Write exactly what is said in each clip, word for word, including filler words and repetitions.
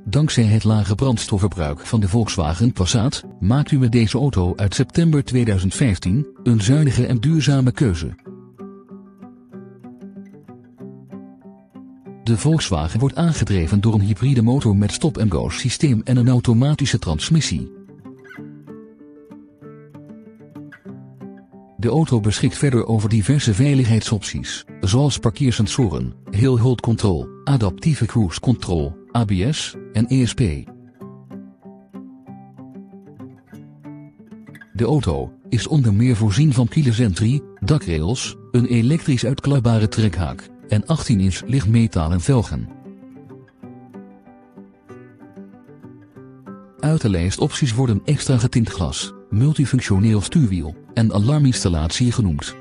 Dankzij het lage brandstofverbruik van de Volkswagen Passat, maakt u met deze auto uit september tweeduizend vijftien een zuinige en duurzame keuze. De Volkswagen wordt aangedreven door een hybride motor met stop-and-go systeem en een automatische transmissie. De auto beschikt verder over diverse veiligheidsopties, zoals parkeersensoren, hill hold control, adaptieve cruise control, A B S en E S P. De auto is onder meer voorzien van keyless entry, dakrails, een elektrisch uitklapbare trekhaak en achttien inch lichtmetalen velgen. Uit de lijst opties worden extra getint glas, multifunctioneel stuurwiel en alarminstallatie genoemd.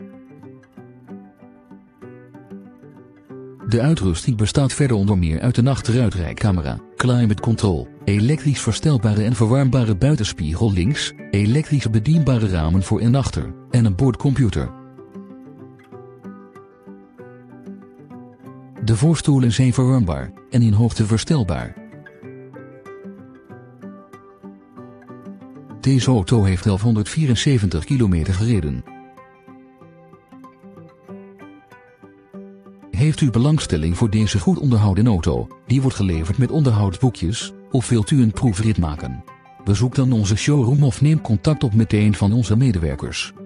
De uitrusting bestaat verder onder meer uit een achteruitrijcamera, climate control, elektrisch verstelbare en verwarmbare buitenspiegel links, elektrisch bedienbare ramen voor en achter, en een boordcomputer. De voorstoelen zijn verwarmbaar en in hoogte verstelbaar. Deze auto heeft elfhonderdvierenzeventig kilometer gereden. Heeft u belangstelling voor deze goed onderhouden auto, die wordt geleverd met onderhoudsboekjes, of wilt u een proefrit maken? Bezoek dan onze showroom of neem contact op met een van onze medewerkers.